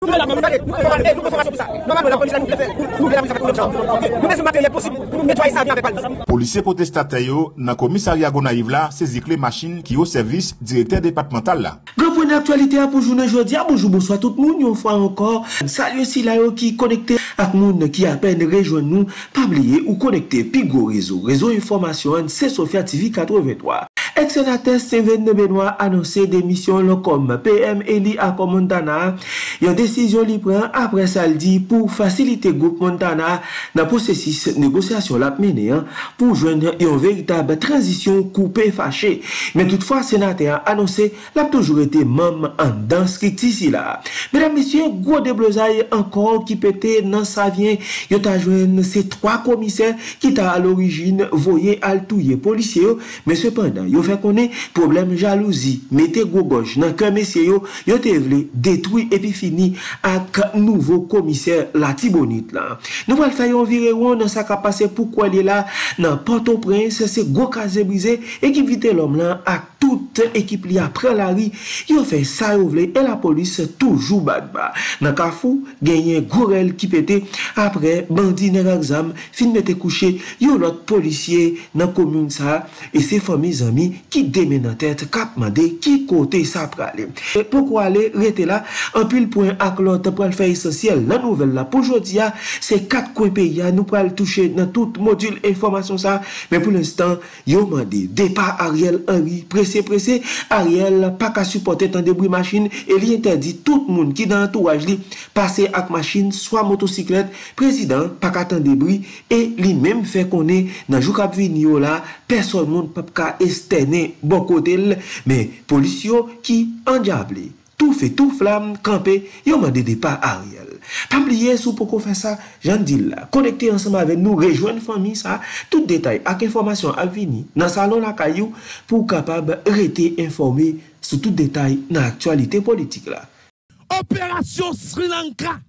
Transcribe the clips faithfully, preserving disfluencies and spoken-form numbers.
nous la nous allons nous nous formation pour ça. Normalement la police nous fait nous la police nous mettons matériel possible pour nous nettoyer ça bien avec police. Policiers protestataires yo dans commissariat Gonaïve là saisi clé machine qui au service directeur départemental là. Grand point d'actualité pour journée aujourd'hui. Bonjour bonsoir tout le monde une fois encore. Salut si là qui connecté avec monde qui à peine rejoindre nous, pas oublier ou connecter Pigo réseau. Réseau information c'est Sophia T V quatre-vingt-trois. Ex-sénateur Steven Benoît annoncé démission le comme P M Eli à Montana. Une décision li prend après ça dit pour faciliter groupe Montana dans processus négociation la mené pour joindre une véritable transition coupée fâchée. Mais toutefois sénateur a annoncé l'a toujours été membre en dans script ici là. Mesdames messieurs, gros déblosaille encore qui pétait dans sa vient, yo t'a joindre ces trois commissaires qui t'a à l'origine voyé al touyer policier mais cependant yo fait connaît problème jalousie mettez gros gauche dans cœur messieurs yo yo te vle détruit et puis fini avec nouveau commissaire la Tibonite là nous va faire un vireron dans ça qu'a passé pourquoi il est là dans Port-au-Prince c'est gros casé brisé et qui vite l'homme là à toute équipe li après la rue yo fait ça yo vle et la police toujours bad bas dans Kafou gagné gorel qui pété après bandit dans exam fin mette couché yo l'autre policier dans commune ça et ses familles amis qui démène en tête cap mandé qui côté ça pralé et pourquoi aller rester là un pile point avec l'autre pour le faire essentiel la nouvelle là pour aujourd'hui c'est quatre coins pays nous pour le toucher dans tout module information ça mais pour l'instant yo mandé départ Ariel Henry pressé pressé Ariel pas qu'à supporter tant de bruit machine et il interdit tout le monde qui dans entourage li passer avec machine soit motocyclette président pas qu'à tant de bruit et lui même fait connaître dans jour cap venir là personne monde pas qu'à externer bon côté mais policiers qui endiablé tout fait tout flamme campé yo mandé départ Ariel pas oublier sous pourquoi faire ça j'en dis là connecter ensemble avec nous rejoindre famille ça tout détail avec information à venir dans salon la caillou pour capable rester informé sur tout détail dans l'actualité politique là. Opération Sri Lanka,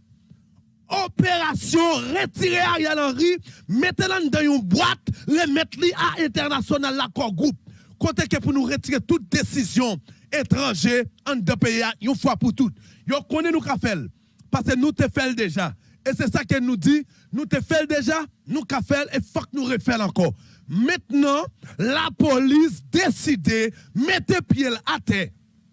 opération retirer Ariel Henry, mettez-le dans une boîte, remettre-le à international l'accord groupe. Côté que pour nous retirer toute décision étrangère en deux pays une fois pour toutes. Yo connaît nous qu'a fait parce que nous te fait déjà et c'est ça qu'elle nous dit, nous te fait déjà, nous qu'a fait et faut que nous refaire encore. Maintenant, la police décide mettez pied à terre.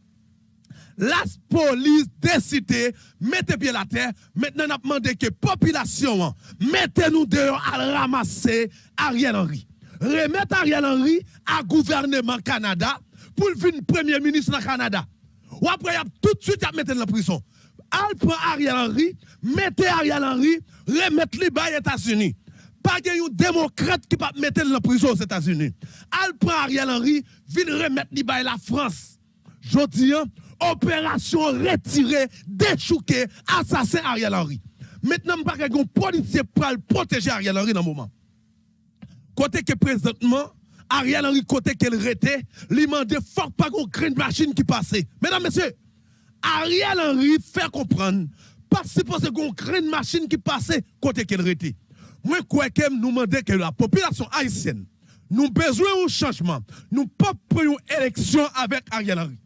La police décide mettez pied à terre. Maintenant, on a demandé que la population mettez-nous dehors à ramasser Ariel Henry. Remettre Ariel Henry à gouvernement Canada pour le venir premier ministre dans Canada. Ou après, tout de suite, il mettre dans la prison. Al prend Ariel Henry, mettez Ariel Henry, remettre-le aux États-Unis. Pas un démocrate qui peut mettre dans la prison aux États-Unis. Al prend Ariel Henry, vient remettre-le à la France. Je dis, opération retirée, déchouquée, assassin Ariel Henry. Maintenant, pas un policier pour protéger Ariel Henry dans le moment. Côté que présentement, Ariel Henry, côté qu'elle rete, lui demande fort pas qu'on crée une machine qui passe. Mesdames, messieurs, Ariel Henry fait comprendre, pas supposé qu'on crée une machine qui passe côté qu'elle rete. Moi, quoi que nous demandons que la population haïtienne, nous besoin d'un changement. Nous pas pour une élection avec Ariel Henry.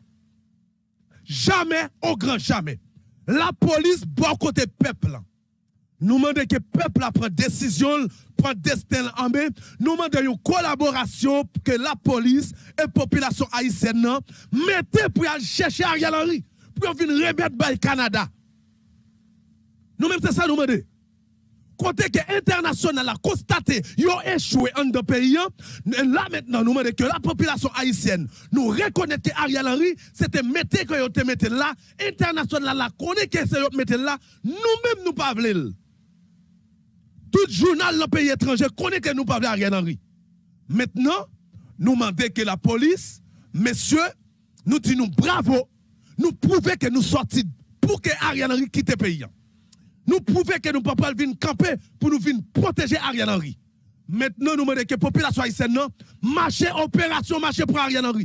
Jamais, au grand jamais. La police, bon côté peuple. Nous demandons que le peuple prenne décision, prenne destin en main. Nous demandons une collaboration pour que la police et la population haïtienne mettent pour aller chercher Ariel Henry, pour venir remettre le Canada. Nous-mêmes, c'est ça nous demandons. Côté que international a constaté, ils ont échoué en deux pays. Là maintenant, nous demandons que la population haïtienne nous reconnaît que Ariel Henry, c'était mettre que vous te mettez là, international la connaît que c'est vous mettez là, nous-mêmes nous pas voulons. Tout journal dans le pays étranger connaît que nous pas voulons Ariel Henry. Maintenant, nous demandons que la police, messieurs, nous disons bravo, nous prouvons que nous sortis pour que Ariel Henry quitte le pays. Nous prouvons que nous ne pouvons pas venir camper pour nous venir protéger Ariel Henry. Maintenant, nous demandons que la population haïtienne marche, opération marche pour Ariel Henry.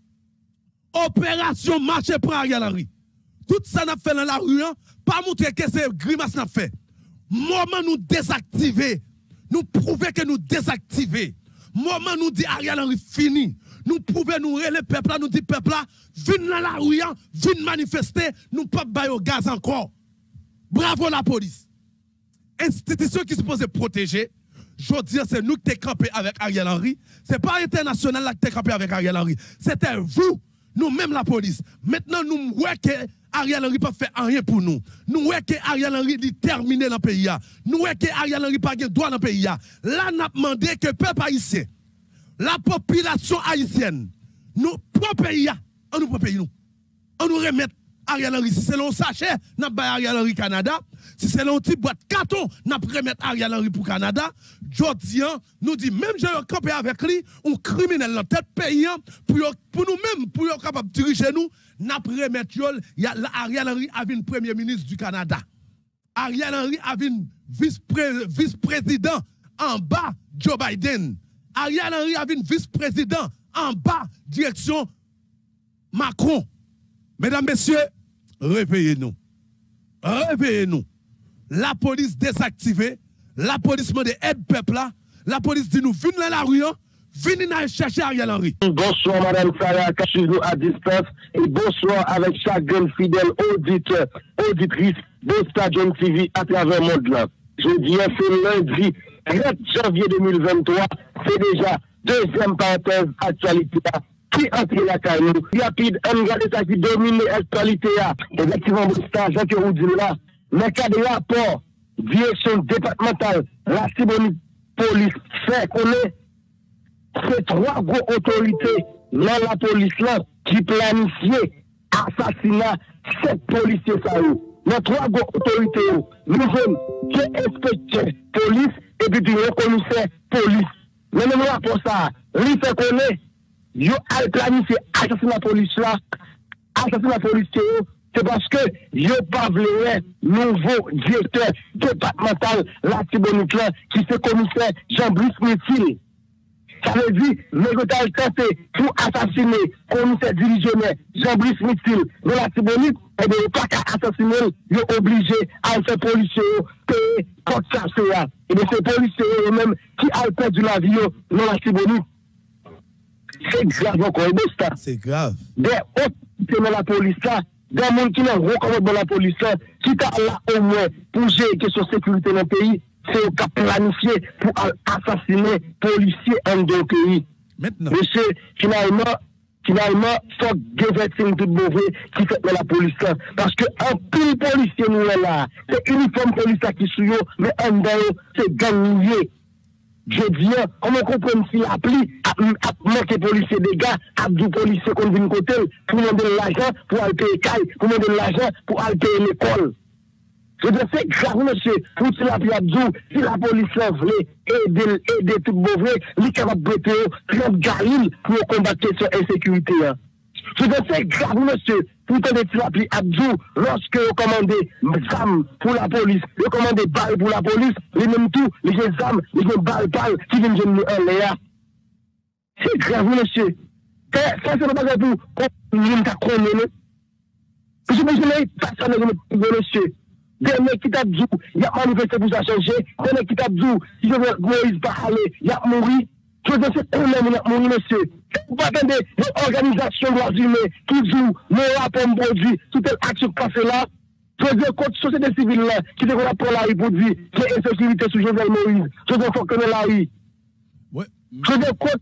Opération marche pour Ariel Henry. Tout ça n'a fait dans la rue, pas montrer que c'est grimace n'a fait. Moment nous désactiver, nous prouver que nous désactiver. Moment nous dit Ariel Henry fini. Nous prouvons nous le peuple, nous dit peuple là, venez dans la rue, venez manifester, nous ne pouvons pas bailler au gaz encore. Bravo la police. Institution qui se supposée protéger. Je dis, c'est nous qui t'es campé avec Ariel Henry. Ce n'est pas international là qui t'es campé avec Ariel Henry. C'était vous, nous-mêmes la police. Maintenant, nous voyons que Ariel Henry pas fait rien pour nous. Nous voyons que Ariel Henry dit terminé dans le pays. Nous voyons que Ariel Henry pas de droit dans le pays. Là, nous avons demandé que le peuple haïtien, la population haïtienne, nous, propre pays, on nous propre pays nous. On nous remet Ariel Henry. Si c'est l'on sachet, nous avons Ariel Henry Canada. Si c'est l'on petit boîte carton, nous avons remettre Ariel Henry pour Canada. Jodian nous dit, même j'ai campé avec lui, un criminel dans tête pays, pour, pour nous-mêmes, pour être capable de diriger nous, nous avons remettre Ariel Henry avait un premier ministre du Canada. Ariel Henry avait un vice-président en bas, Joe Biden. Ariel Henry avait un vice-président en bas, direction Macron. Mesdames, messieurs, réveillez-nous. Réveillez-nous. La police désactivée, la police demande aide peuple là, la police dit nous, venez dans la rue, venez chercher Ariel Henry. Bonsoir Madame Sarah, cachez-nous à distance et bonsoir avec chaque jeune fidèle auditeur, auditrice de Stadium T V à travers le monde là. Je dis c'est lundi treize janvier deux mille vingt-trois, c'est déjà deuxième parenthèse actualité qui entre la caillou. Rapide, on regarde ça qui domine l'actualité. Effectivement, c'est argent que vous dites là. Mais cas de rapport, direction départementale, la Tibonite police fait connaître ces trois gros autorités dans la police là qui planifiaient assassinat sept policiers ça yo. Les trois gros autorités, nous sommes que inspecteur police et puis du commissaire police. Mais même rapport ça, lui fait connaître yo a planifié assassinat police là, assassinat policier, c'est parce que yo pas voulu nouveau directeur départemental la Tibonite là qui c'est commissaire Jean-Brice Métil. Ça veut dire, négocier tenté pour assassiner commissaire divisionnaire Jean-Brice Métil de la Tibonite, et bien, pas qu'à assassiner, il est obligé à faire policier payer contre ça. Et bien, c'est policiers eux-mêmes qui ont perdu la vie dans la Tibonite. C'est grave encore, c'est grave. Des autres dans la police là, des gens qui n'ont recommandé dans la police là, qui t'a là au moins pour gérer la question de sécurité dans le pays, c'est au cas planifié pour assassiner policiers en deux pays. Maintenant. Monsieur, finalement, finalement, faut gouverner tout mauvais qui fait dans la police là. Parce que un pile policier nous est là, c'est uniforme police qui suit, mais en dedans, c'est gagné. Je dis, comment comprendre si l'appli a manqué policier des gars, a deux policiers qu'on vient côté, pour demander de l'argent, pour aller payer caille, pour demander de l'argent, pour aller payer l'école. Je dis, c'est grave, monsieur, pour si l'appli a deux, si la police voulait aider, aider tout mauvais, il est capable de prêter trente galines pour combattre cette insécurité. Je dis, c'est grave, monsieur, pour te l'appli a deux, lorsque vous commandez zam pour la police, vous commandez balles pour la police, les mêmes tout, les zam, les balles, balles, qui viennent de nous en l'air. C'est grave, monsieur. Ça, c'est le bagage pour nous t'a condamné. Je ne sais pas si monsieur. Dernier qui t'a dit, il y a manifesté pour ça changer. Dernier qui t'a dit, si je veux Moïse pas aller, il y a mouru. Je veux dire, c'est quand même mouru, monsieur. Vous attendez des organisations droits humains qui jouent le rapport produit, toute action passée là. Je veux dire, contre la société civile là, qui te qu'on pour la rue pour dire qu'il y a insécurité sur Jovenel Moïse. Je veux dire, il faut que la rue. Je veux dire, contre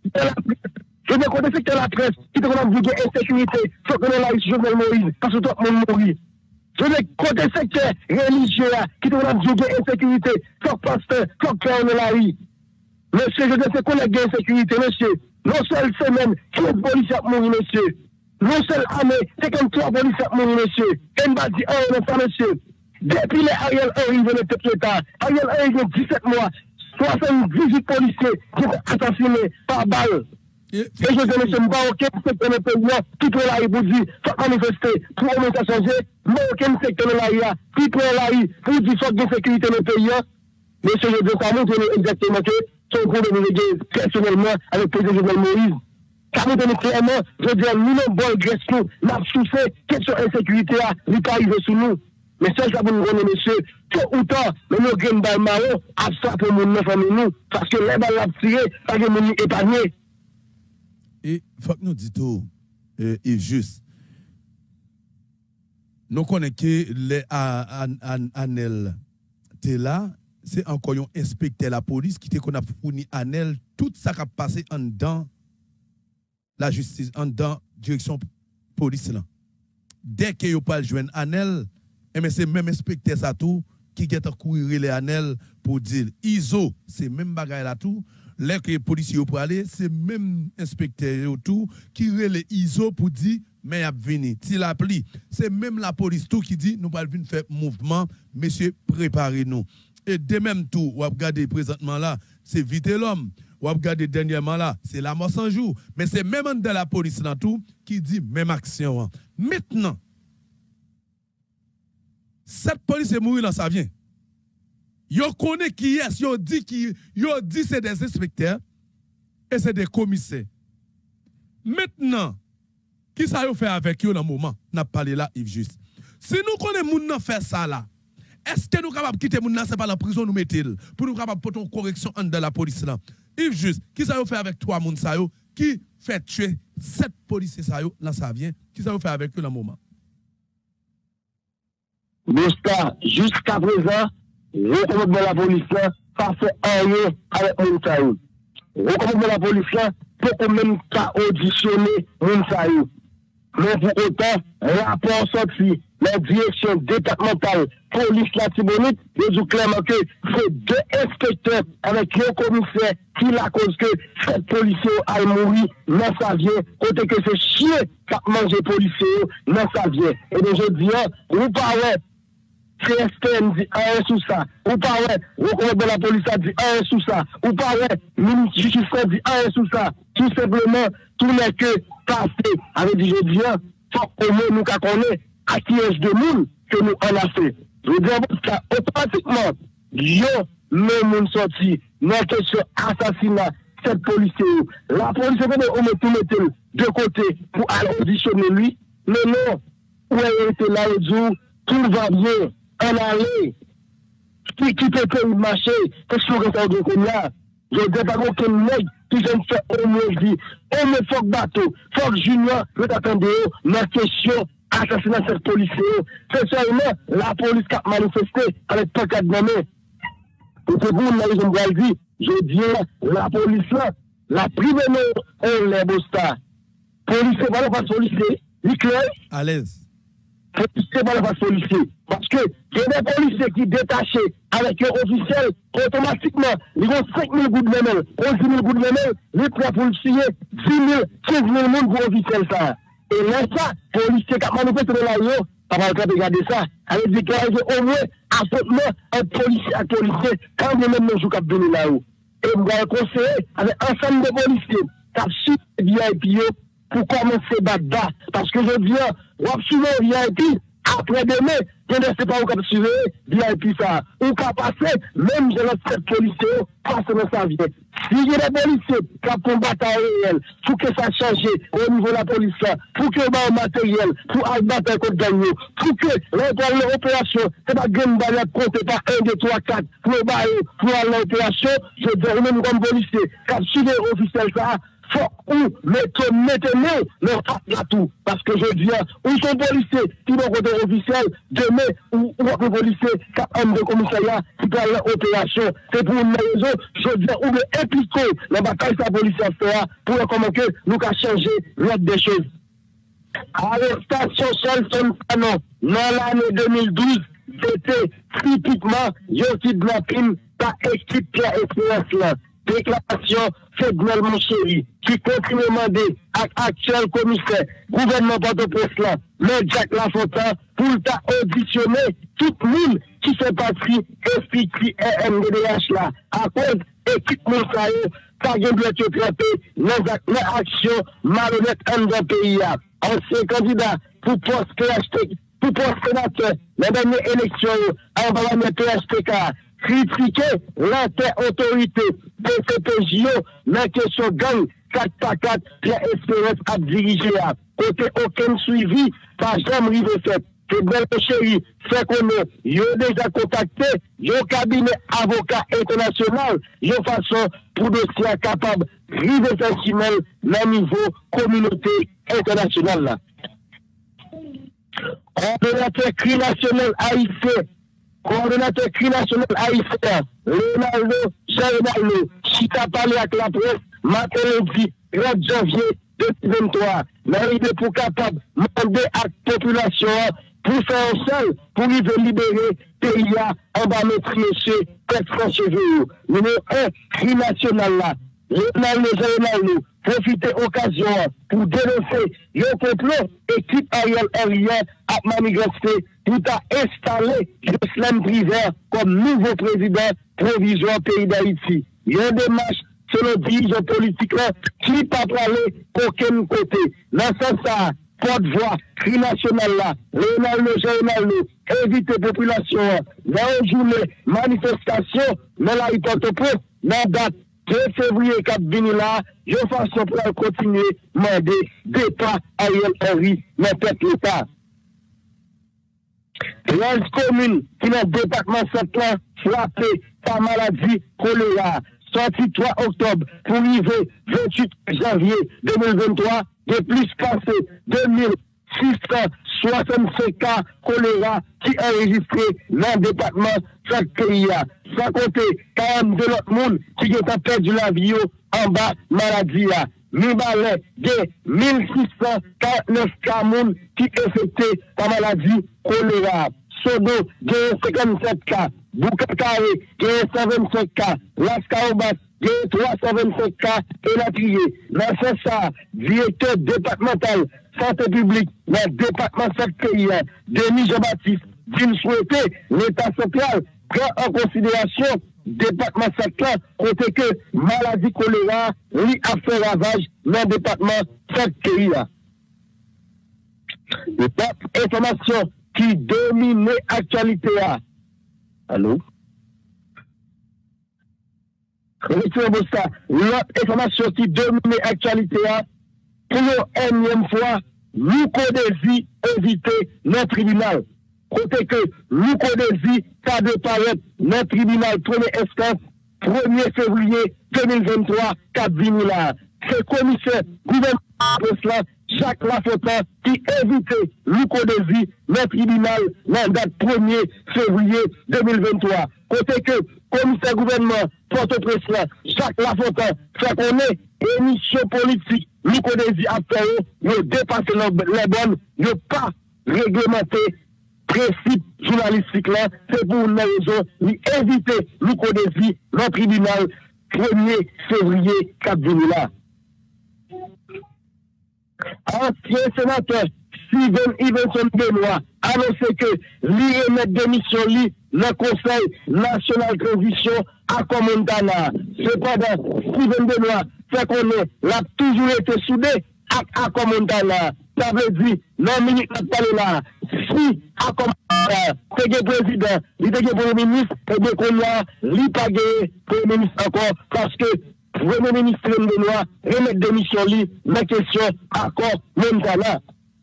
je veux dire, contre le secteur de la presse, qui te qu'on dire qu'il y a insécurité, il faut que la rue sur Jovenel Moïse, parce que tout le monde mourit. Je veux dire, contre le secteur religieux qui te qu'on dire qu'il y a insécurité, il faut que pasteur, il faut que la rue. Monsieur, je veux dire, c'est qu'on a de insécurité, monsieur. Non seul semaine, quinze policiers ont mouru, monsieur. Non seul année, cinquante-trois policiers ont mouru, monsieur. Et m'a dit, oh, non, ça, monsieur. Depuis les Ariel Henry venait de l'État, Ariel Henry il y a dix-sept mois, soixante-dix-huit policiers qui sont assassinés par balle. Et je dis, monsieur, je ne pas aucun secteur de pays, qui peut la pour dire, faut manifester, pour au moins ça changer, mais aucun secteur de la I A, qui peut la I A, pour dire, faut de sécurité dans le pays. Monsieur, je dis, ça montre exactement que son problème est personnellement avec le président Jovenel Moïse. Car nous donnons clairement, je dis, nous n'avons pas de gestion, nous avons souffert, question insécurité, nous n'est pas arrivé sous nous. Mais ça, ça vous nous donner, monsieur, tôt ou tard, mais nous avons des marron, à ça pour nous, nous, parce que les balles ont tiré, parce que nous épargnés. Et il faut que nous disions tout, euh, et juste, nous connaissons que les Anel t'es là, c'est encore un inspecteur la police qui qu'on a fourni Anel tout ça qui a passé en dedans la justice, en dedans direction police là. Dès que yo pas joindre Anel, et mais c'est même inspecteur ça tout qui get courir les Anel pour dire I S O, c'est même bagaille là tout. Les que les policiers pour aller, c'est même inspecteur tout qui relève I S O pour dire mais y a venu. Si la pli, c'est même la police tout qui dit nous pas venir faire mouvement, monsieur préparez-nous. Et de même tout, ou regarder présentement là, c'est vite l'homme. Ou regarder dernièrement là, c'est la mort sans jour, mais c'est même dans la police là tout qui dit même action. Maintenant cette police est mourir dans sa vie. Yo connaît qui est, yo dit qui, yo dit c'est des inspecteurs et c'est des commissaires. Maintenant, qui ça yo fait avec eux dans le moment? N'a parlé là Yves Juste. Si nous connaissons moun nan faire ça là, est-ce que nous capable quitter moun nan c'est pas la prison nous mettre pour nous capable porter une correction en de la police là? Yves Juste, qui ça yo fait avec trois moun ça yo qui fait tuer sept policiers ça yo là ça vient, qui ça yo fait avec eux dans le moment? Bosta, jusqu'à présent, recommande de la police là, ça fait rien avec Mounsaïou. Recommande de la police là, pour même pas auditionner Mounsaïou. Mais pour autant, rapport sorti, la direction départementale, police la Tibonite, ils ont clairement que c'est deux inspecteurs avec le commissaire qui la cause que cette policier a mouru dans sa vie, côté que c'est chien qui a mangé policier dans sa vie. Et donc je dis, vous parlez, C S T M dit un sous ça, ou pas ouais, recommande de la police a dit un sous ça, ou pas ouais, ministre justice dit un sous ça, tout simplement, tout n'est que passé, avec dit je dis, faut au moins nous qu'à connaître à qui est-ce de monde que nous en a fait. Je veux dire, parce qu'automatiquement, yo, le monde sorti, dans question assassinat, cette policier, la police on met tout mettre de côté pour aller auditionner lui, mais non, où elle était là le jour, tout va bien. En aller, qui qui peut payer le marché, qu'est-ce qu'on reste de comme là? Je ne dis pas qu'un mec qui vient faire au moins vie, au moins faut que bateau, faut que Junior, peut attendre la question, assassinat cette policier. C'est seulement la police qui a manifesté avec pancarte de main. Et c'est vous, nous avons dit, je dis, la police là, la prime on les Bosta. Police, voilà pas policier, il clair? À l'aise. C'est pas le policier. Parce que il y a des policiers qui détachés avec un officiel, automatiquement, ils ont cinq mille gouttes de mêle, onze mille gouttes de mêle, les trois policiers, dix mille, quinze mille monde pour officiel ça. Et là, ça, policier qui a manifesté de la yo, pas mal de regarder ça, avec des gars au moins affrontement un policier à policier, quand même même nous jouons venir là-haut. Et vous allez conseiller avec un ensemble de policiers, qui ont su V I P pour commencer à battre. Parce que je dis, on va suivre V I P, après demain, je ne sais pas où on va suivre V I P ça. Où on va passer, même je laisse cette policier, passer dans sa vie. Si il y a des policiers qui ont combattu réel, pour que ça change au niveau de la police, pour que le matériel, pour abattre contre Gagnon, pour que l'opération, c'est pas une barrière comptée par un, deux, trois, quatre, pour aller l'opération, je dis, même comme policier, quand je suis officiel ça, faut ou mettre maintenant leur face là tout. Parce que je dis, où sont policiers qui vont côté officiel, demain, ou un policier qui a un de commissariat qui prend l'opération. C'est pour une raison, je dis, ou de impliquer la bataille de la police à faire pour comment que nous avons changé l'ordre des choses. Arrestation Shelton Canon, dans l'année deux mille douze, c'était typiquement un kidnapping par équipe Pierre Expérience là. Déclaration Fedmel Mouchéri, qui continue à demander à l'actuel commissaire, gouvernement Port-au-Prince là, le Jack Lafontaine, pour auditionner tout le monde qui fait partie S P T et M D D H là, à cause équipe Moussaïo, pas de être traité dans l'action malhonnête dans le pays. Ancien candidat pour poste P H T, pour poste sénateur, la dernière élection, en parlant de P H T K, critiquer l'inter-autorité de C P J O dans la question gang quatre par quatre, Pierre Espérance a dirigé à côté aucun suivi par Jean-Marie Rivet. C'est bien chéri, fait qu'on a déjà contacté, un cabinet avocat international, une façon pour dossier capable de river sensible dans le niveau communauté internationale. coordonnateur C R I national haïtien, coordonnateur C R I national haïtien, Leonardo Jean-Ronaldo, Chita parlé avec la presse, matin lundi, trente janvier deux mille vingt-trois, l'arrivée pour capable de demander à la population pour faire un seul, pour lui libérer pays en bas mettre monsieur Petro Cheveux. Numéro un, C R I national là, Leonardo Jean-Ronaldo, profiter occasion pour dénoncer le complot équipe Ariel Henry à manifester pour installer Jocelyn Privé comme nouveau président provisoire pays d'Haïti. Il y a une démarche selon dirigeants politiques qui ne pas aller aucun côté. Dans ce sens, porte-voix, C R I national là, Leonardo Jean-Ronaldo, invite la population dans une journée manifestation dans la Porte-au-Prince, dans la date deux février quatre venu là, je façon pour continuer à demander départ Ariel Henry dans tête l'État. treize communes qui dans le département central frappées par maladie choléra, sorti trois octobre pour arriver vingt-huit janvier deux mille vingt-trois, de plus passé deux mille six cent soixante-cinq cas choléra qui enregistré dans le département chaque pays. Sans compter quarante-deux autres monde qui ont perdu la vie en bas maladie. Mibalé, de mille six cent quarante-neuf cas monde qui affectés par maladie choléra. Sodo, de cinquante-sept cas. Boukakare, de cent vingt-cinq cas. Las Caobas, de trois cent vingt-cinq cas. Et la trier. Dans ce sens, directeur départemental santé publique dans le département de chaque pays, Denis Jean-Baptiste, dit souhaiter l'État central prend en considération le département central, côté que maladie choléra lui a fait ravage dans le département de chaque pays. Information qui domine l'actualité. Allô? L'autre information qui domine l'actualité, pour une énième fois, nous connaissons éviter notre tribunal. Côté que nous connaissons ça de paraître notre tribunal premier instance premier février deux mille vingt-trois, quatre là. C'est commissaire gouvernement Jacques Lafontaine qui évite nous connaissons notre tribunal la date premier février deux mille vingt-trois. Côté que commissaire gouvernement Port-au-Prince Jacques Lafontaine fait qu'on est émission politique. Nous connaissons après eux, nous dépassons les bonnes, nous pas réglementer principe journalistique là, c'est pour une raison, nous éviter nous connaissons le tribunal premier février quatre là. Ancien sénateur Steven Iverson Benoît annoncé que lui remet démission lui le Conseil national de transition à Comontana. Cependant, Steven Benoît fait qu'on est, l'a toujours été soudé à Comontana. Ça veut dire, non, minute n'a pas là. Si à Comontana, c'est le président, il est le premier ministre, et bien qu'on a, il pas le premier ministre encore, parce que le premier ministre Benoît remet démission lui, la question accord Montana.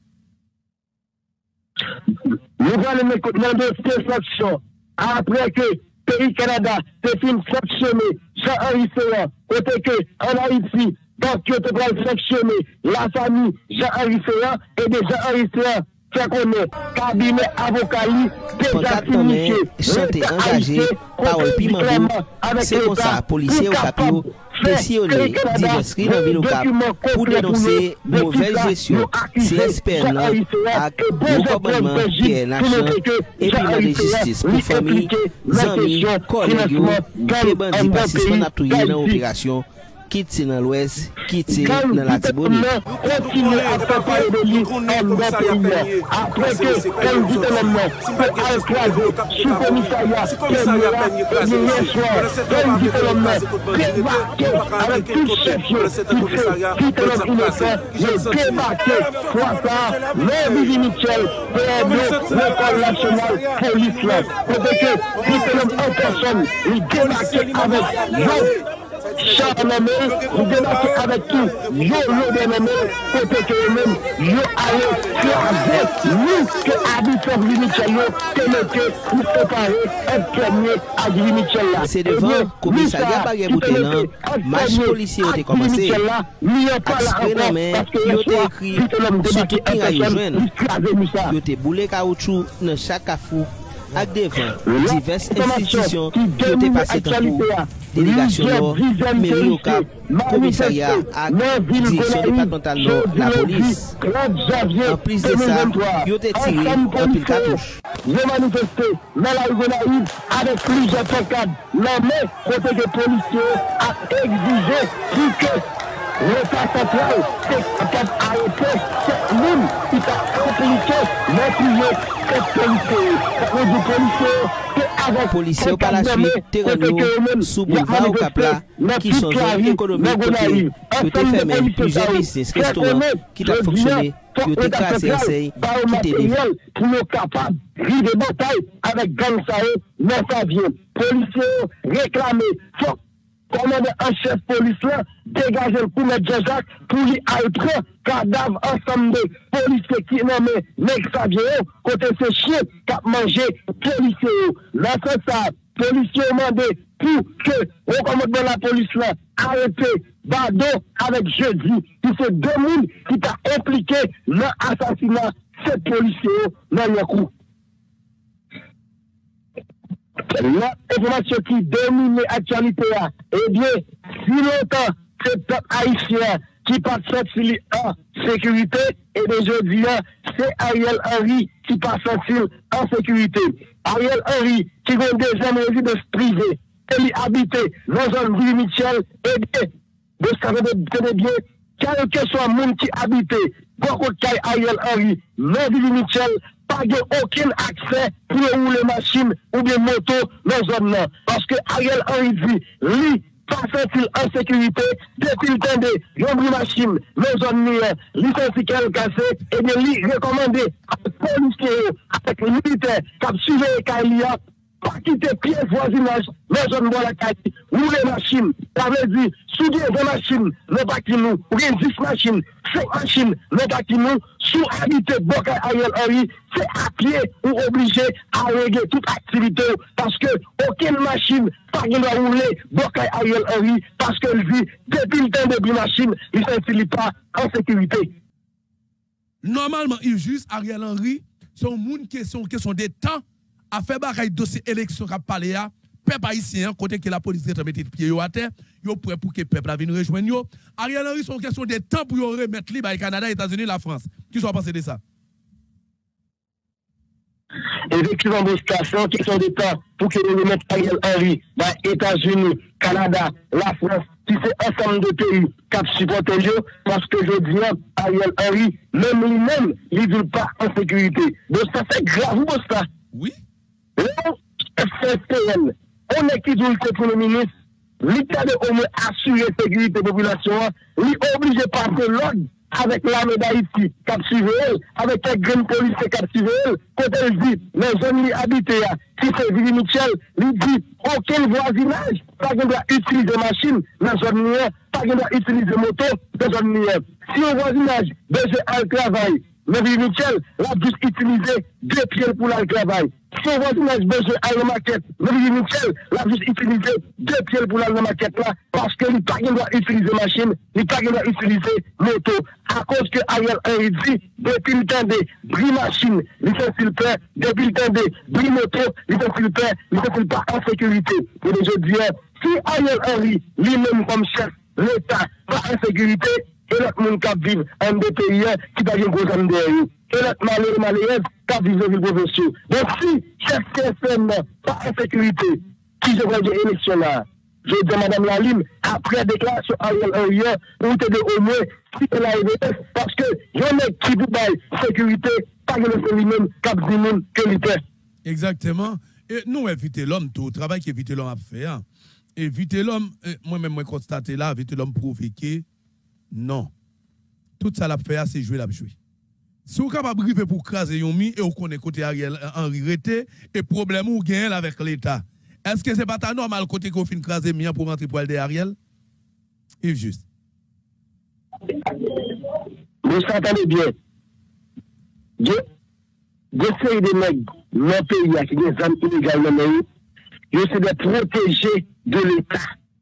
Nous allons demander ces sanctions après que le pays Canada se filme sanctionner Jean-Henri Serra, côté que en Haïti, donc tu peux sanctionner la famille Jean-Henri Serra et de Jean-Henri Serra fait qu'on est cabinet avocat déjà signifié. Santé engagé, parole piment, c'est comme ça, policier au capio, pressionner diverses dans ville pour dénoncer mauvaise gestion, C S P N avec le commandement Pierre Lachan et puis la justice pour famille, amis, collègues, qui bandit participant à tout dans l'opération. Quitte dans l'ouest, quitte dans la Tibonite. Continue à faire parler de lui en bon pays. Après que elle dit élément pour écraser sous commissariat, hier soir, elle dit élément débarqué avec tout chef qui quitte notre innocent, le débarqué, trois ans, Lévi Michel, P M O, l'école nationale, police là. Côté que quitte l'homme en personne, il débarqué avec l'autre. char nommé, nous débarquons avec tout, yo l'eau de nommé, côté que même, yo allé craser, nous, que habitants de Michel, que mettez, nous préparer un premier à Michel là. C'est devant le commissariat Bagay-Bouté, non? Marche policier a commencé. Aspect non, mais il a écrit sur tout le monde. Il a boulé caoutchouc dans chaque afou. Avec devant diverses institutions qui ont passé dans la délégation, mairie au Cap, commissariat, direction départementale, la police. En plus de ça, ils ont tiré un pile cartouche. J'ai manifesté dans la rue avec plusieurs pancades. L'armée, côté des policiers, a exigé que l'État central est capable d'arrêter ce monde qui a impliqué maîtriser cette policier. Les policiers par la suite, terrain sous boulevard au Capla, qui sont zone économique côté, qui ont fermé plusieurs business, restaurants qui ont fonctionné, qui ont cassé enseigne, qui étaient défaits. Pour nous capables de de bataille avec gang Saé, non ça vient. Policiers réclamer, faut commandant en chef police là, dégager le coup de Jean-Jacques pour lui aller cadavre ensemble de policiers qui nommé Nek Xavier, côté ces chiens qui ont mangé policiers. Là, c'est ça, policiers ont demandé pour que le commandant de la police là arrêté Bado avec jeudi, qui c'est deux mille qui t'a impliqué dans l'assassinat de ces policiers dans le coup. L'information qui domine l'actualité, eh bien, si longtemps, c'est le peuple haïtien qui passe en sécurité, et aujourd'hui, c'est Ariel Henry qui passe en sécurité. Ariel Henry, qui a une deuxième résidence privée, et il habite dans la zone de Michel, eh bien, vous savez bien, quel que soit le monde qui habite, beaucoup de Ariel Henry, dans Ville Michel, pas de aucun accès pour rouler machine ou bien moto dans la zone là. Parce que Ariel Henry dit, lui, passe-t-il en sécurité, depuis le temps de l'ombre machine dans la zone là, licence qu'elle cassée, et bien lui recommandé à la police, avec les militaires qui ont suivi les Kailia, pas quitter pied voisinage, mais je ne vois la caille, rouler machine, ça veut dire, souder des machines, ne pas qui nous, ou bien dix machines, cinq machines, ne pas qui nous, sous habiter Bokay Ariel Henry, c'est à pied ou obligé à régler toute activité, parce que aucune machine, pas qui doit rouler Bokay Ariel Henry, parce qu'elle dit, depuis le temps de machine, il ne s'installe pas en sécurité. Normalement, il juste Ariel Henry, son monde qui sont question des temps, a fait bagaille dossier élection qu'a parlé à peuple haïtien côté que la police est mettre pied à terre yo prêt pour que peuple a venir rejoindre yo. Ariel Henry sont question de temps pour yo remettre li ba Canada, États-Unis, la France. Qui sont pensé de ça? Effectivement, des stations qui sont des temps pour que nous remettre Ariel Henry dans les États-Unis, Canada, la France, qui c'est ensemble de pays qui supportent eux, parce que je dis Ariel Henry, même lui-même, il ne vit pas en sécurité. Donc ça c'est grave, vous ça? Oui. F S P N, on est qui dit le Premier ministre, l'État de au moins assurer la sécurité de la population, il est obligé de passer l'ordre avec l'armée d'Haïti, qui a suivi elle, avec les grandes polices qui a suivi elle, quand elle dit, les zones habitées, qui c'est Ville Michel, il dit, aucun voisinage, pas qu'on doit utiliser machine dans la zone, pas qu'on doit utiliser moto dans la zone. Si le voisinage, besoin de travail, mais Ville Michel, l'a juste utilisé deux pieds pour le travail. Si on voisinage besoin à la maquette, mais Ville Michel, l'a juste utilisé deux pieds pour la maquette là, parce que il pas doit utiliser machine, il pas doit utiliser moto. À cause que Ariel Henry dit, depuis le temps de bris machine, il fait s'il perd, depuis le temps de bris moto, il fait s'il perd, il fait s'il pas en sécurité. Et je dis, si Ariel Henry, lui-même comme chef, l'État, pas en sécurité, et l'autre monde qui vit en des pays qui n'a pas de gros âme derrière. Et l'autre malheureux malheureux qui vit dans le professeur. Donc si chef C S M pas en sécurité, qui je vois des élections là, je dis Madame Lalim, après déclaration Ariel Henry, vous t'aider au moins si elle a été, parce que il y en a qui vous baille sécurité, pas que le lui-même qui dit monde que l'État. Exactement. Et nous, éviter l'homme, tout le travail qu'éviter l'homme a fait. Hein. Éviter l'homme, moi-même, moi, constaté là, éviter l'homme provoqué. Non. Tout ça l'a fait, c'est jouer la jouer. Si vous êtes capable de briver pour craser un mi et vous connaissez côté Ariel Henry Rete et problème ou gain avec l'État. Est-ce que c'est pas ta normal côté qu'on fin craser mi pour rentrer pour aller de Ariel? Yves Juste. Vous s'entendez bien. Des séries de nègres dans le pays qui ont des armes illégales dans le pays, ils sont des protégés de l'État.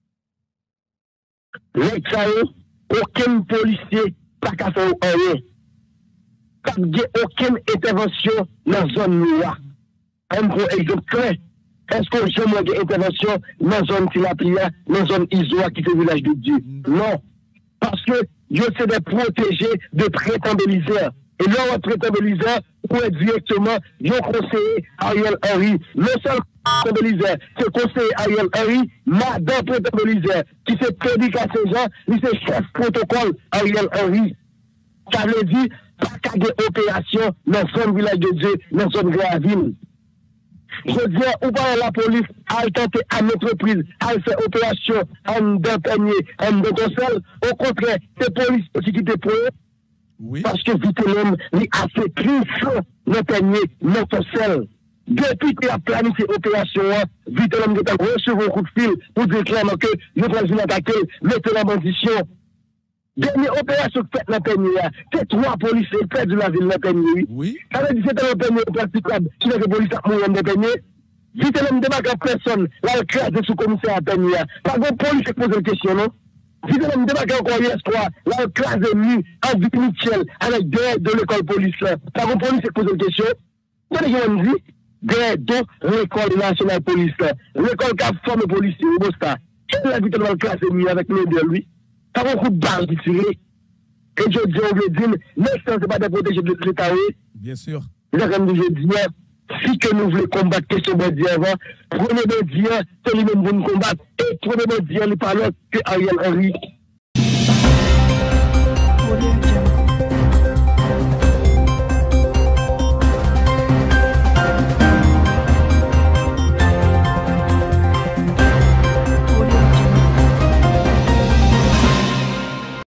L'État, aucun policier n'a qu'à faire rien. Pas aucune intervention dans la zone noire. Un pour exemple clair. Est-ce qu'on jamais une intervention dans la zone Tilapia, dans la zone Isoa qui fait le village de Dieu? Non. Parce que Dieu c'est des protégés de prétendéliseurs. Et là, on prétendéliseur, pour être directement, Dieu conseiller Ariel Henry. Le seul prétendéliseur, c'est conseiller Ariel Henry, madame prétendéliseur, qui c'est prédicat ces gens, lui c'est chef protocole Ariel Henry. Ça veut dire, pas qu'à des opérations dans la zone village de Dieu, dans la zone Gravine. Je dis, ou pas la police a tenté à notre prise, à faire opération en d'un panier, en d'un seul. Au contraire, c'est la police aussi qui te prend. Oui. Parce que Vitelem, il a fait plus chaud dans panier, notre seul. Depuis qu'il a planifié l'opération, Vitelem a reçu un coup de fil pour dire clairement que le président attaqué, mettez la condition. Dernière opération faite dans le panier, c'est trois policiers près de la ville de la panier. Oui. Ça veut dire que c'est un panier praticable, si les policiers ont mouru dans le panier. Vitelem débarque en personne, là, il crase sous commissaire à panier. Pas de police qui pose une question, non? Vitelem débarque encore hier soir, là, il crase nu, en vie Michel, avec deux de l'école police. Pas de police qui pose une question. Qu'est-ce qu'on dit? Deux de l'école nationale police. L'école qui a formé policier, au Bosta. Qu'est-ce que la Vitelem crase nu avec les deux, lui? Ça va beaucoup de balles qui tirent. Et je dis, on veut dire, mais ce n'est pas des protégés de l'État, oui. Bien sûr. Là, comme je dis, si que nous voulons combattre question de avant, prenez le dire, c'est lui-même pour nous combattre. Et prenez le dire, il parle que Ariel Henry.